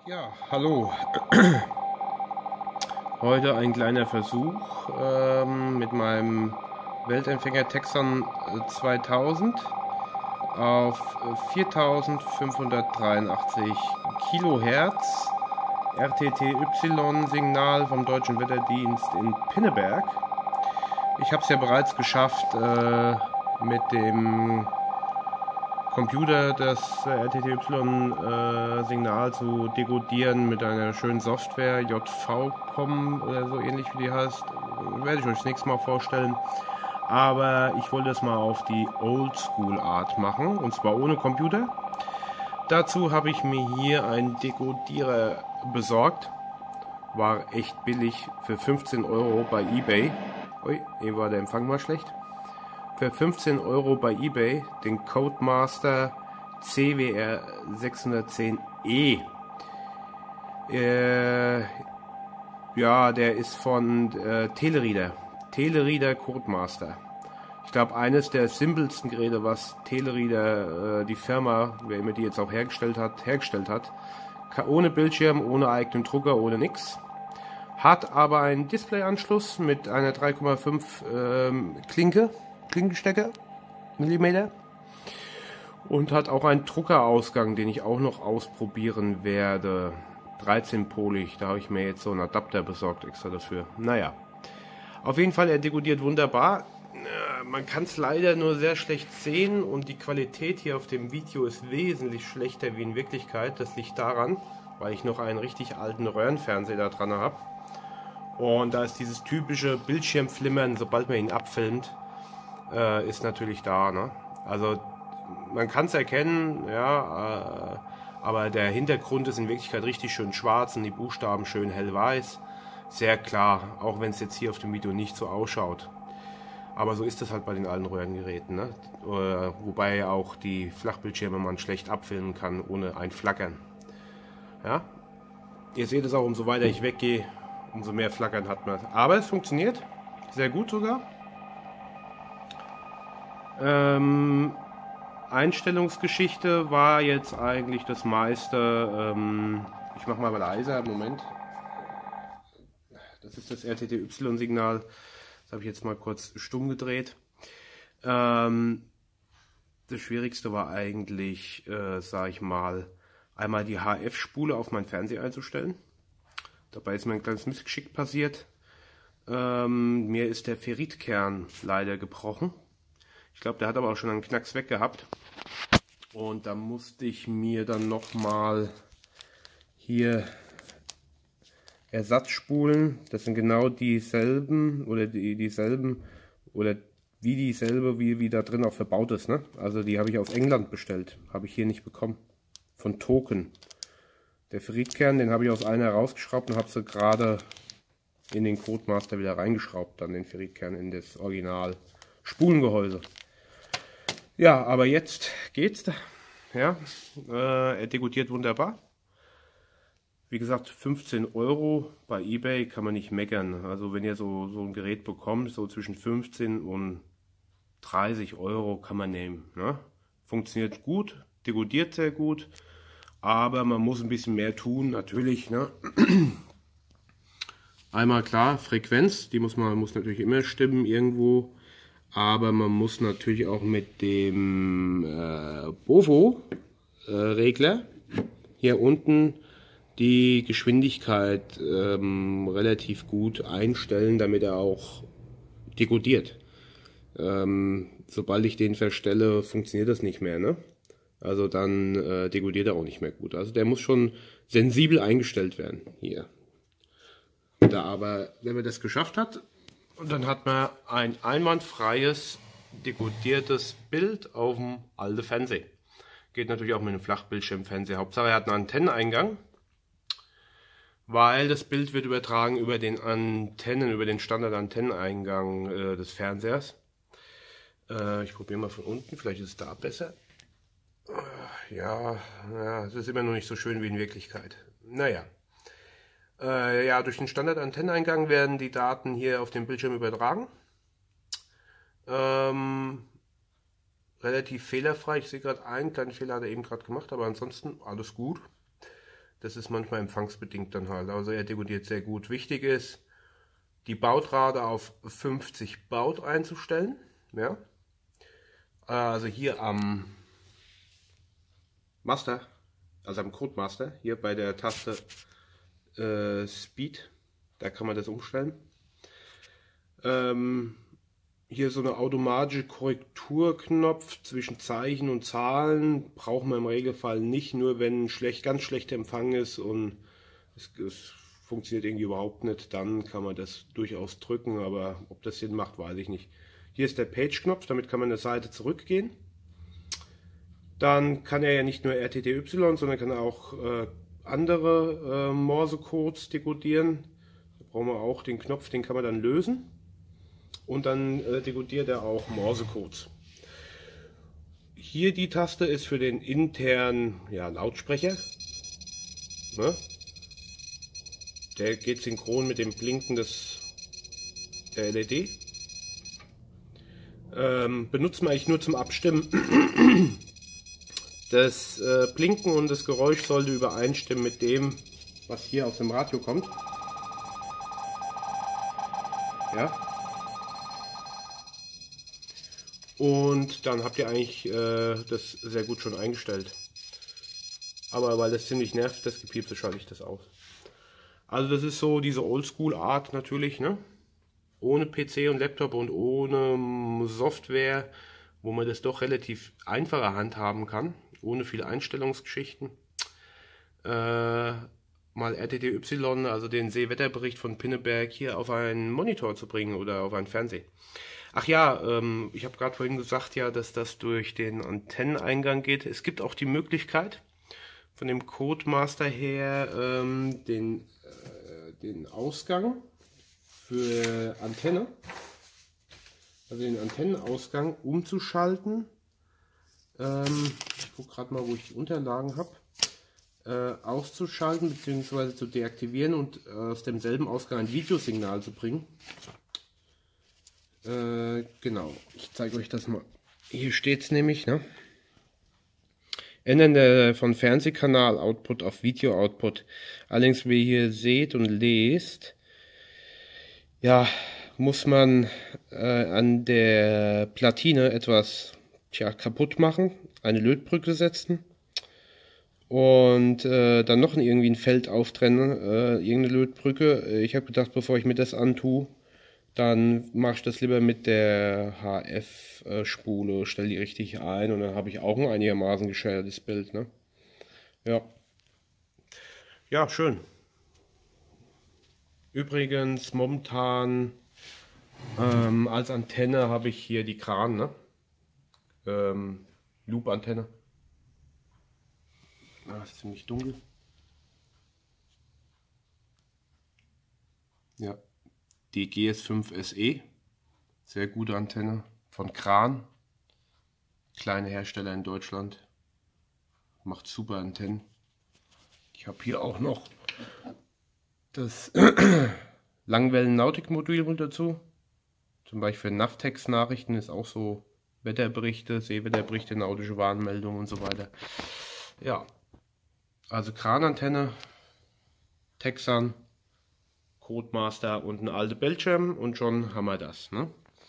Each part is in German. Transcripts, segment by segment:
Ja, hallo. Heute ein kleiner Versuch mit meinem Weltempfänger Texon 2000 auf 4583 Kilohertz RTTY-Signal vom Deutschen Wetterdienst in Pinneberg. Ich habe es ja bereits geschafft, mit dem Computer das RTTY-Signal zu dekodieren mit einer schönen Software, JV.com oder so ähnlich wie die heißt. Werde ich euch das nächste Mal vorstellen. Aber ich wollte es mal auf die Oldschool-Art machen, und zwar ohne Computer. Dazu habe ich mir hier einen Dekodierer besorgt. War echt billig, für 15 Euro bei eBay. Ui, hier war der Empfang mal schlecht. Für 15 Euro bei eBay den Codemaster CWR 610E. Ja, der ist von Telereader Codemaster. Ich glaube, eines der simpelsten Geräte, was Telereader, die Firma, wer immer die jetzt auch hergestellt hat. Ohne Bildschirm, ohne eigenen Drucker, ohne nix. Hat aber einen Displayanschluss mit einer 3,5 Klinkenstecker Millimeter und hat auch einen Druckerausgang, den ich auch noch ausprobieren werde. 13-polig, da habe ich mir jetzt so einen Adapter besorgt extra dafür. Naja, auf jeden Fall, er dekodiert wunderbar. Man kann es leider nur sehr schlecht sehen und die Qualität hier auf dem Video ist wesentlich schlechter wie in Wirklichkeit. Das liegt daran, weil ich noch einen richtig alten Röhrenfernseher da dran habe. Und da ist dieses typische Bildschirmflimmern, sobald man ihn abfilmt, ist natürlich da, ne? Also man kann es erkennen, ja, aber der Hintergrund ist in Wirklichkeit richtig schön schwarz und die Buchstaben schön hellweiß. Sehr klar, auch wenn es jetzt hier auf dem Video nicht so ausschaut. Aber so ist es halt bei den alten Röhrengeräten, ne? Wobei auch die Flachbildschirme man schlecht abfilmen kann ohne ein Flackern. Ja? Ihr seht es auch, umso weiter ich weggehe, umso mehr Flackern hat man. Aber es funktioniert sehr gut sogar. Einstellungsgeschichte war jetzt eigentlich das meiste. Ich mache mal leiser, Moment. Das ist das RTTY-Signal. Das habe ich jetzt mal kurz stumm gedreht. Das Schwierigste war eigentlich, sage ich mal, einmal die HF-Spule auf meinen Fernseher einzustellen. Dabei ist mir ein kleines Missgeschick passiert. Mir ist der Ferritkern leider gebrochen. Ich glaube, der hat aber auch schon einen Knacks weg gehabt. Und da musste ich mir dann nochmal hier Ersatzspulen, das sind genau dieselben oder dieselbe, wie da drin auch verbaut ist, ne? Also die habe ich aus England bestellt, habe ich hier nicht bekommen. Von Token. Der Ferritkern, den habe ich aus einer rausgeschraubt und habe sie gerade in den Codemaster wieder reingeschraubt, dann den Ferritkern in das Original Spulengehäuse. Ja, aber jetzt geht's. Ja, er dekodiert wunderbar. Wie gesagt, 15 Euro bei eBay kann man nicht meckern. Also wenn ihr so ein Gerät bekommt, so zwischen 15 und 30 Euro kann man nehmen. Ne? Funktioniert gut, dekodiert sehr gut, aber man muss ein bisschen mehr tun, natürlich. Ne? Einmal klar, Frequenz, die muss natürlich immer stimmen irgendwo. Aber man muss natürlich auch mit dem Bovo-Regler hier unten die Geschwindigkeit relativ gut einstellen, damit er auch dekodiert. Sobald ich den verstelle, funktioniert das nicht mehr, ne? Also dann dekodiert er auch nicht mehr gut. Also der muss schon sensibel eingestellt werden hier. Da aber, wenn man das geschafft hat, und dann hat man ein einwandfreies, dekodiertes Bild auf dem alten Fernseher. Geht natürlich auch mit einem Flachbildschirmfernseher. Hauptsache er hat einen Antenneneingang, weil das Bild wird übertragen über den Standard-Antenneneingang des Fernsehers. Ich probiere mal von unten, vielleicht ist es da besser. Ja, es ist immer noch nicht so schön wie in Wirklichkeit. Naja. Ja, durch den Standard-Antenneneingang werden die Daten hier auf dem Bildschirm übertragen. Relativ fehlerfrei. Ich sehe gerade einen kleinen Fehler hat er eben gerade gemacht, aber ansonsten alles gut. Das ist manchmal empfangsbedingt dann halt. Also er dekodiert sehr gut. Wichtig ist, die Bautrate auf 50 Baud einzustellen. Ja. Also hier am Master, also am Codemaster, hier bei der Taste Speed, da kann man das umstellen. Hier so eine automatische Korrekturknopf zwischen Zeichen und Zahlen braucht man im Regelfall nicht, nur wenn ganz schlechter Empfang ist und es funktioniert irgendwie überhaupt nicht, dann kann man das durchaus drücken, aber ob das Sinn macht, weiß ich nicht. Hier ist der Page-Knopf, damit kann man eine Seite zurückgehen. Dann kann er ja nicht nur RTTY, sondern kann auch andere Morse-Codes dekodieren. Da brauchen wir auch den Knopf, den kann man dann lösen. Und dann dekodiert er auch Morse-Codes. Hier die Taste ist für den internen Lautsprecher. Ne? Der geht synchron mit dem Blinken der LED. Benutzt man eigentlich nur zum Abstimmen. Das Blinken und das Geräusch sollte übereinstimmen mit dem, was hier aus dem Radio kommt. Ja. Und dann habt ihr eigentlich das sehr gut schon eingestellt. Aber weil das ziemlich nervt, das Gepiepse, schalte ich das aus. Also das ist so diese Oldschool-Art natürlich, ne? Ohne PC und Laptop und ohne Software, wo man das doch relativ einfacher handhaben kann, ohne viele Einstellungsgeschichten. Mal RTTY, also den Seewetterbericht von Pinneberg, hier auf einen Monitor zu bringen oder auf einen Fernseher. Ach ja, ich habe gerade vorhin gesagt, ja, dass das durch den Antenneneingang geht. Es gibt auch die Möglichkeit, von dem Codemaster her den Ausgang für Antenne, also den Antennenausgang umzuschalten. Ich gucke gerade mal, wo ich die Unterlagen habe. Auszuschalten bzw. zu deaktivieren und aus demselben Ausgang ein Videosignal zu bringen. Genau, ich zeige euch das mal. Hier steht es nämlich, ne? Ändern von Fernsehkanal Output auf Video Output. Allerdings, wie ihr hier seht und lest, ja, muss man an der Platine etwas kaputt machen, eine Lötbrücke setzen und dann noch irgendwie ein Feld auftrennen, irgendeine Lötbrücke. Ich habe gedacht, bevor ich mir das antue, dann mache ich das lieber mit der HF-Spule, stelle die richtig ein und dann habe ich auch ein einigermaßen geschältes Bild. Ne? Ja. Ja, schön. Übrigens, momentan als Antenne habe ich hier die Kran, ne? Loop-Antenne. Ist ziemlich dunkel. Ja. Die GS5 SE, sehr gute Antenne von Kran, kleine Hersteller in Deutschland, macht super Antennen. Ich habe hier auch noch das Langwellen-Nautik-Modul mit dazu, zum Beispiel für Navtex-Nachrichten ist auch so Wetterberichte, Seewetterberichte, nautische Warnmeldungen und so weiter. Ja, also Kranantenne, Texan, Codemaster und eine alte Bildschirm und schon haben wir das. Ne?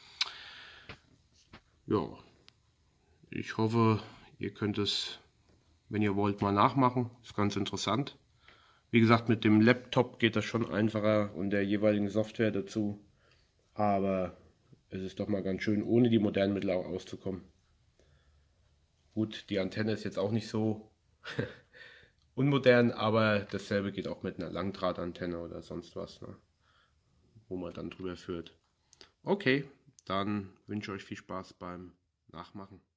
Ja, ich hoffe, ihr könnt es, wenn ihr wollt, mal nachmachen. Ist ganz interessant. Wie gesagt, mit dem Laptop geht das schon einfacher und der jeweiligen Software dazu. Aber es ist doch mal ganz schön, ohne die modernen Mittel auch auszukommen. Gut, die Antenne ist jetzt auch nicht so unmodern, aber dasselbe geht auch mit einer Langdrahtantenne oder sonst was, ne? Wo man dann drüber führt. Okay, dann wünsche ich euch viel Spaß beim Nachmachen.